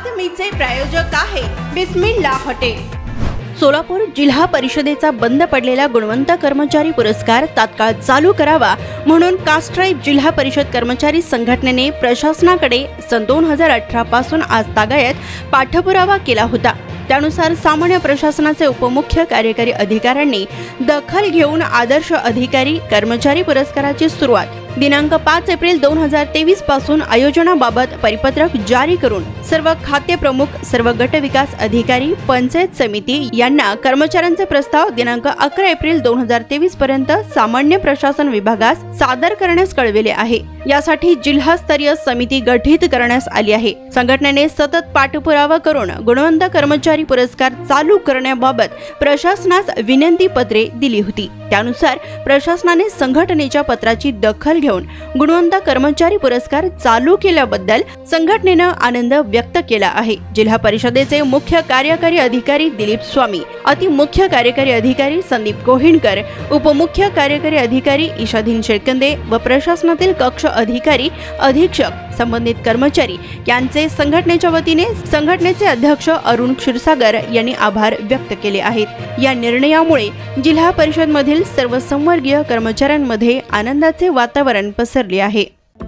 बातमीचे प्रायोजक आहे बिस्मिल्ला हॉटेल। सोलापूर जिल्हा परिषदेचा बंद पडलेला गुणवंत कर्मचारी पुरस्कार तात्काळ चालू करावा म्हणून कास्ट्राईब जिल्हा परिषद कर्मचारी संघटनेने प्रशासनाकडे सन 2018 पासून आज तागायत पाठपुरावा केला होता। त्यानुसार सामान्य प्रशासनाचे उपमुख्य कार्यकारी अधिकाऱ्यांनी दखल घेऊन आदर्श अधिकारी कर्मचारी पुरस्काराची सुरुवात दिनांक 5 एप्रिल 2023 पासून आयोजनाबाबत परिपत्रक जारी करून सर्व खाते प्रमुख, सर्व गट विकास अधिकारी, पंचायत समिती यांना कर्मचाऱ्यांचे प्रस्ताव दिनांक 11 एप्रिल 2023 पर्यंत सामान्य प्रशासन विभागास सादर करण्यास कळविले आहे। यासाठी जिल्हास्तरीय समिती गठीत करण्यास आली आहे। संघटनेने सतत पाठपुरावा करून गुणवंत कर्मचारी पुरस्कार चालू करण्याबाबत प्रशासनास विनंती पत्रे दिली होती। त्यानुसार प्रशासनाने संघटनेच्या पत्राची दखल घेऊन गुणवंत कर्मचारी पुरस्कार चालू केल्याबद्दल संघटनेने आनंद व्यक्त केला आहे। जिल्हा परिषदेचे मुख्य कार्यकारी अधिकारी दिलीप स्वामी, अति मुख्य कार्यकारी अधिकारी संदीप कोहिणकर, उपमुख्य कार्यकारी अधिकारी ईशाधीन शेळकंदे व प्रशासनातील कक्ष अधिकारी, अधीक्षक, संबंधित कर्मचारी यांचे संघटनेच्या वतीने संघटनेचे अध्यक्ष अरुण क्षीरसागर यांनी आभार व्यक्त केले आहेत। या निर्णयामुळे जिल्हा परिषद मधील सर्व संवर्गीय कर्मचाऱ्यांमध्ये आनंदाचे वातावरण पसरले आहे।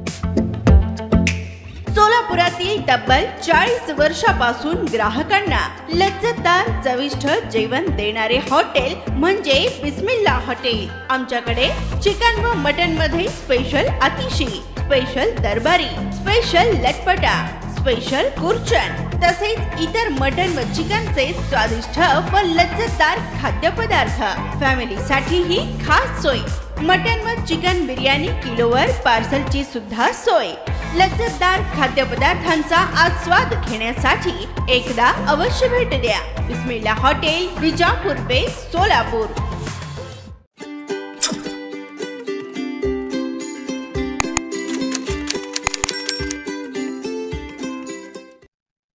सोलापुरातील तब्बल 40 वर्षापासून ग्राहकांना लज्जतदार चविष्ट जेवण देणारे हॉटेल म्हणजे बिस्मिल्ला हॉटेल। आमच्याकडे चिकन व मटन मध्ये स्पेशल अतिशी, स्पेशल दरबारी, स्पेशल लटपटा, स्पेशल कुरचन तसेच इतर मटन व चिकनचे स्वादिष्ट व लज्जतदार खाद्यपदार्थ। फॅमिली साठी ही खास सोय। मटन व चिकन बिर्याणी किलोवर पार्सलची सुद्धा सोय। लज्जतदार खाद्यपदार्थांचा आस्वाद घेण्यासाठी एकदा अवश्य भेट द्या। बिस्मिल्ला हॉटेल, विजापूर पे सोलापूर।